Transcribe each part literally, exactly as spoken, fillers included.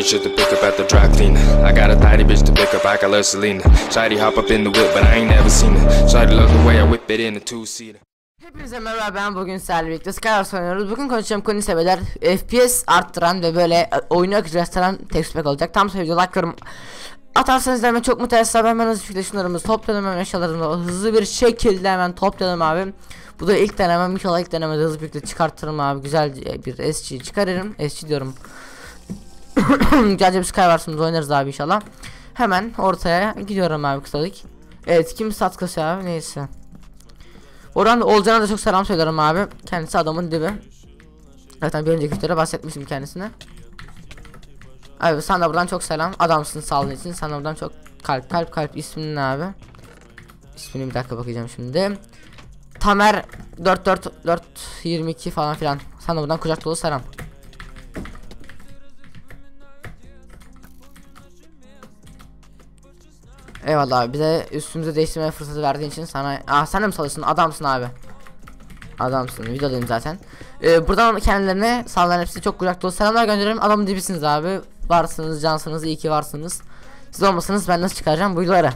shit to pick up at the dry cleaner. I got a tidy bitch to pick up, I call her Selena. Shawty hop up in the whip, but I ain't never seen her. Shawty love the way I whip it in a two-seater. Hepinize merhaba, ben bugün sizlerle birlikte Skywars oynuyoruz. Bugün konuşacağım konu sebeler F P S arttıran ve böyle oyunu akıcılaştıran text pack olacak. Tam sonra video like'larım atarsanız hemen çok mutlu etsem hemen hızlı şekilde şunlarımızı toplayalım, hemen eşyalarımızı hızlı bir şekilde hemen toplayalım abi. Bu da ilk denemem, inşallah ilk denemede hızlı bir şekilde çıkartırım abi. Güzel bir S G çıkarırım, S G diyorum. Güzelce bir Skywars'ımızı oynarız abi inşallah. Hemen ortaya gidiyorum abi kısalık. Evet, kim stat kasıyor abi, neyse. Oradan Olcan'a da çok selam söylerim abi. Kendisi adamın dibi. Zaten bir önceki videoda bahsetmiştim kendisine. Abi sana da buradan çok selam. Adamsın sağlığın için. Sana buradan çok kalp kalp kalp. İsmin ne abi? İsmini bir dakika bakacağım şimdi. Tamer dört dört dört yirmi iki falan filan. Sana buradan kucak dolu selam. Eyvallah abi, bize üstümüzü değiştirmeye fırsatı verdiğin için sana. Aa, sen de mi salıyorsun? Adamsın abi. Adamsın, videodayım zaten. Ee, buradan kendilerine sağlayan hepsi çok kucak dolu selamlar gönderiyorum. Adamın dibisiniz abi. Varsınız, cansınız, iyi ki varsınız. Siz olmasanız ben nasıl çıkaracağım bu videoları?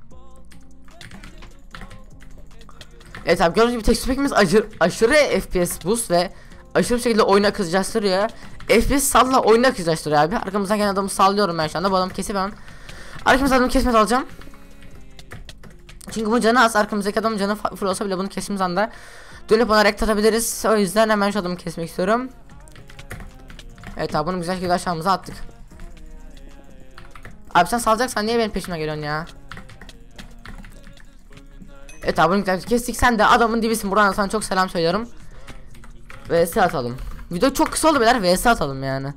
Evet abi, gördüğünüz gibi text pack'imiz aşırı, aşırı F P S boost ve aşırı bir şekilde oyunu akıcılaştırıyor. F P S salla oyunu akıcılaştırıyor abi. Arkamızdan gelen adamı sallıyorum ben şu anda. Bu adamı kesip ben arkamızdan adamı kesmez alacağım. Çünkü bu canı az, arkamızdaki adamın canı full olsa bile bunu kesimiz anda dönüp ona rekt atabiliriz. O yüzden hemen şu adamı kesmek istiyorum. Evet abi, bunu güzel şekilde aşağımıza attık. Abi sen salacaksan niye benim peşime geliyorsun ya? Evet abi, bunu güzel kestik. Sen de adamın dibisin, buradan sana çok selam söylüyorum. V S atalım. Video çok kısa oldu beyler, V S atalım yani.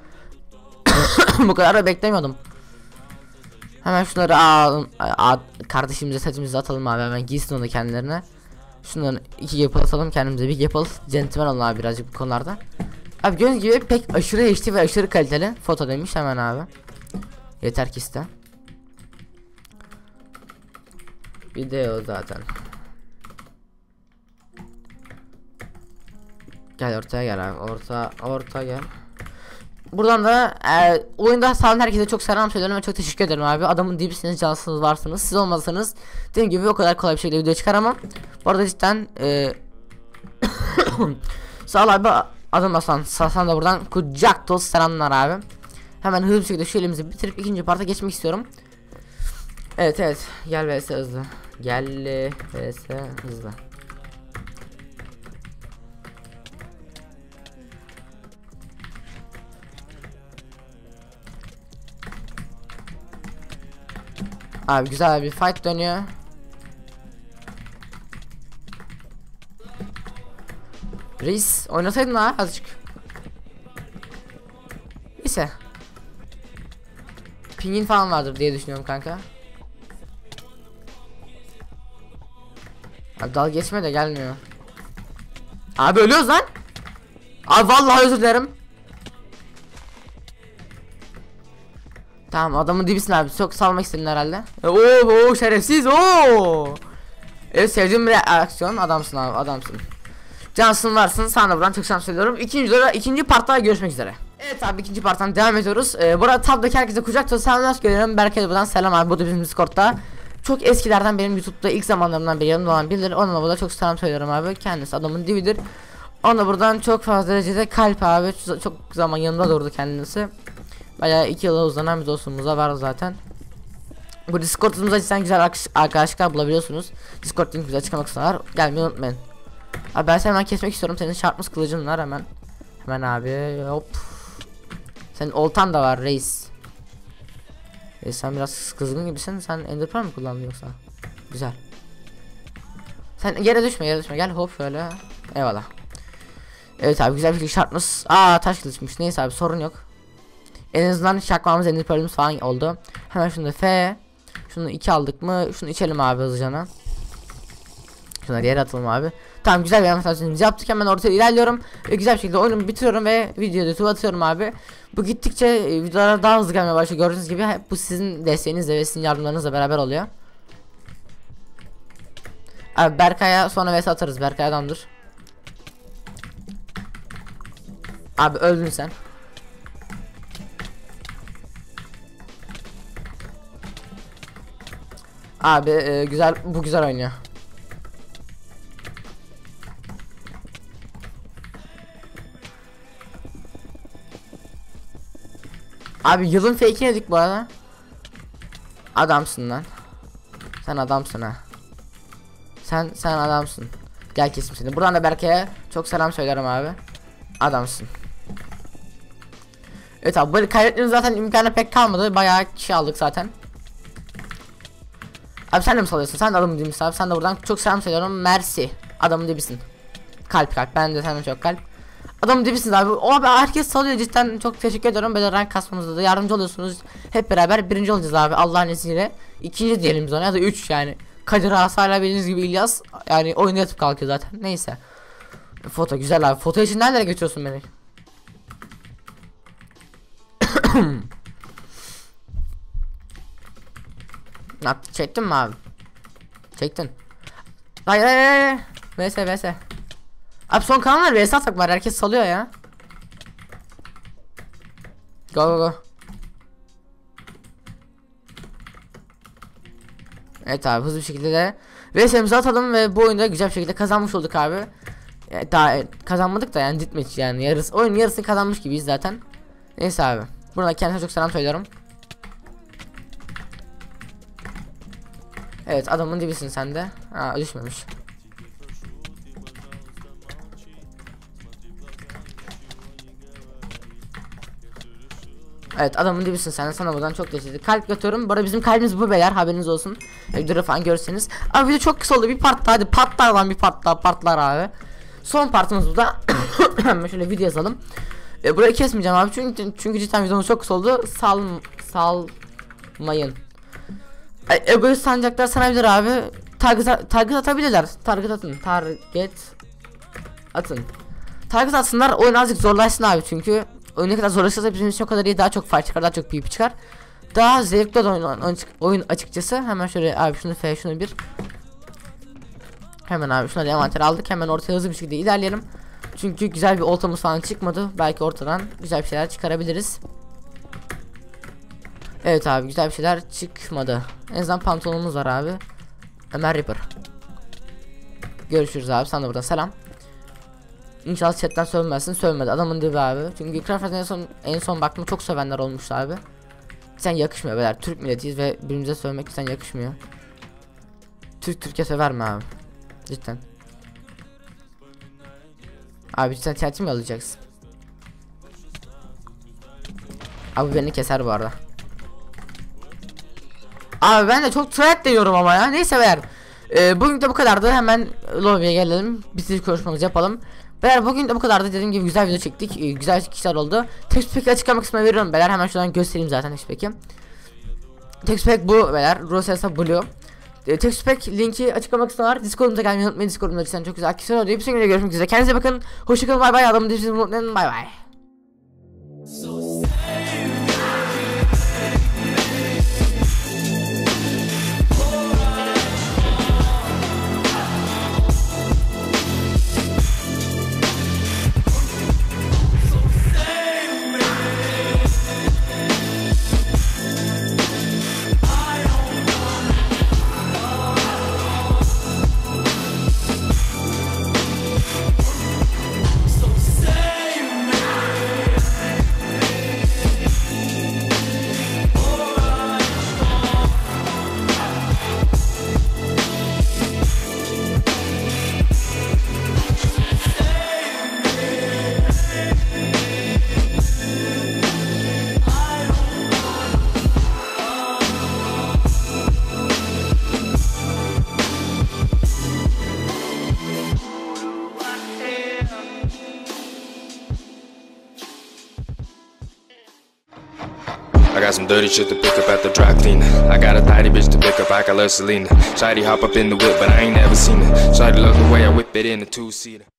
Bu kadar da beklemiyordum. Hemen şunları alalım. Kardeşimize setimizi atalım abi, hemen giysin onu kendilerine. Şundan iki yapı atalım kendimize, bir yapalım. Gentleman olun abi birazcık bu konularda. Abi gördüğünüz gibi pek aşırı H D ve aşırı kaliteli foto demiş hemen abi. Yeter ki iste. Video zaten. Gel ortaya gel abi, orta orta gel. Buradan da e, oyunda sağlayan herkese çok selam söylüyorum ve çok teşekkür ederim abi. Adamın dibisiniz, cansınız, varsınız. Siz olmasanız dediğim gibi o kadar kolay bir şekilde video çıkaramam. Bu arada cidden e, sağ ol abi, adam Aslan. Sana da buradan kucak dolu selamlar abi. Hemen hızlı bir şekilde şu elimizi bitirip ikinci parta geçmek istiyorum. Evet evet, gel vs hızlı. Gel vs hızlı. Abi güzel bir fight dönüyor. Reis oynasaydın ha azıcık. Neyse. Pingin falan vardır diye düşünüyorum kanka. Abi dal geçme de gelmiyor. Abi ölüyoruz lan. Abi vallahi özür dilerim. Tamam, adamın dibisin abi, çok salmak istedin herhalde. Oo, oo şerefsiz oo. Evet, sevdiğim bir reaksiyon, adamsın abi, adamsın. Cansın, varsın, sana da buradan çok selam söylüyorum. İkinci videoda, ikinci partta görüşmek üzere. Evet abi, ikinci parttan devam ediyoruz. Ee, burada tabdaki herkese kucak dolu selamlar gönderiyorum. Berk'e de buradan selam abi, bu da bizim Discord'da. Çok eskilerden, benim YouTube'da ilk zamanlarımdan beri yanımda olan birileri, ona da burada çok selam söylüyorum abi. Kendisi adamın dibidir. Ona buradan çok fazla derecede kalp abi, çok zaman yanımda durdu kendisi. Bayağı iki yıla uzanan bir dostluğumuz var zaten. Bu Discord'umuzda cidden güzel arkadaşlar bulabiliyorsunuz. Discord linkimizi açıklama kısmına var. Gelmeyi unutmayın. Abi ben seni hemen kesmek istiyorum. Senin çarpmış kılıcın var hemen. Hemen abi hop. Senin oltan da var reis. E sen biraz kızgın gibisin. Sen Ender Pearl mı kullandın yoksa? Güzel. Sen yere düşme, yere düşme. Gel hop şöyle. Eyvallah. Evet abi, güzel bir şey çarpmış. Aa, taş kılıçmış. Neyse abi, sorun yok. En azından çakmamız, Ender Pearl'ümüz falan oldu. Hemen şunu da F. Şunu iki aldık mı? Şunu içelim abi hızlıca. Şunları yere atalım abi. Tamam, güzel bir animasyonumuzu yaptık. Hemen ortaya ilerliyorum. Ve güzel bir şekilde oyunumu bitiriyorum ve videoyu YouTube atıyorum abi. Bu gittikçe e, videolara daha hızlı gelmeye başlıyor. Gördüğünüz gibi hep bu sizin desteğinizle ve sizin yardımlarınızla beraber oluyor. Abi Berkay'a sonra vs atarız. Berkay adamdır. Abi öldün sen. Abi e, güzel, bu güzel oynuyor. Abi yılın fake'ini yedik bu arada. Adamsın lan. Sen adamsın ha. Sen sen adamsın. Gel kesim seni. Buradan da Berke'ye çok selam söylerim abi. Adamsın. Evet abi, böyle kaybettiğimiz zaten imkanı pek kalmadı. Bayağı kişi aldık zaten. Abi sen de mi salıyorsun? Sen de adamın dibisin abi. Sen de buradan çok selam söylüyorum. Mersi. Adamın dibisin. Kalp kalp. Ben de senden çok kalp. Adamın dibisiniz abi. O abi herkes salıyor, cidden çok teşekkür ediyorum. Böyle rank kasmamızda da yardımcı oluyorsunuz. Hep beraber birinci olacağız abi Allah'ın izniyle. İkinci diyelim biz ona, ya da üç yani. Kadir Has hala bildiğiniz gibi İlyas. Yani oyunda yatıp kalkıyor zaten. Neyse. Foto güzel abi. Foto için nerelere götürüyorsun beni? Nak çektin mi abi? Çektin. Hayır hayır hayır. Vs vs. Abi son kalanlar vs atmak var. Herkes salıyor ya. Go go go. Evet abi, hızlı bir şekilde de vs'imizi atalım ve bu oyunda güzel bir şekilde kazanmış olduk abi. Yani daha kazanmadık da yani ditmeç yani yarısı, oyun yarısını kazanmış gibiyiz zaten. Neyse abi. Burada kendisine çok selam söylüyorum. Evet, adamın dibisin sen de. Aa, düşmemiş. Evet, adamın dibisin sen de, sana buradan çok teşekkür. Kalp götürüyorum. Bu arada bizim kalbimiz bu beyler, haberiniz olsun. Videoda falan görürseniz. Abi video çok kısa oldu, bir part daha, hadi patlar lan, bir part daha partlar abi. Son partımız bu da. Hemen şöyle video yazalım. E, burayı kesmeyeceğim abi çünkü çünkü cidden videomuz çok kısa oldu. Sal salmayın. E, egoist sancaklar sanabilir abi. Target, target atabilirler. Target atın. Target atın. Target atsınlar, oyun azıcık zorlaşsın abi çünkü oyun ne kadar zorlaşırsa bizim için o kadar iyi, daha çok fight çıkar, daha çok P V P çıkar. Daha zevkli oyun, oyun açıkçası. Hemen şöyle abi şunu F, şunu bir. Hemen abi şuna da envanter aldık. Hemen ortaya hızlı bir şekilde ilerleyelim. Çünkü güzel bir oltamız falan çıkmadı. Belki ortadan güzel bir şeyler çıkarabiliriz. Evet abi, güzel bir şeyler çıkmadı. En azından pantolonumuz var abi. Ömer Ripper. Görüşürüz abi, sana da buradan selam. İnşallah chatten sövmezsin. Sövmedi, adamın dibi abi. Çünkü Craft'ın en son en son baktım çok sövenler olmuştu abi. Sen yakışmıyor beyler, Türk milletiyiz ve birbirimize sövmek sen yakışmıyor. Türk Türkiye söver mi abi? Cidden. Abi sen chat'i mi alacaksın? Abi beni keser bu arada. Abi ben de çok threat diyorum ama ya. Neyse beyler. Ee, bugün de bu kadardı. Hemen lobby'ye gelelim. Bitiriş konuşmamızı yapalım. Beyler bugün de bu kadardı. Dediğim gibi güzel video çektik. Ee, güzel kişiler oldu. Textpack'i açıklama kısmına veriyorum beyler. Hemen şuradan göstereyim zaten Textpack'i. Textpack bu beyler. Rosetta Blue. Ee, Textpack linki açıklama kısmına var. Discord'umuza gelmeyi unutmayın. Discord'umda cidden çok güzel aktifler oluyor. Bir sonraki videoda görüşmek üzere. Kendinize bakın. Hoşçakalın. Bay bay. Adamın dişinizi unutmayın. Bay bay. I got some dirty shit to pick up at the dry cleaner. I got a tidy bitch to pick up, I got love Selena. Shawty hop up in the whip, but I ain't never seen her. Shawty love the way I whip it in a two-seater.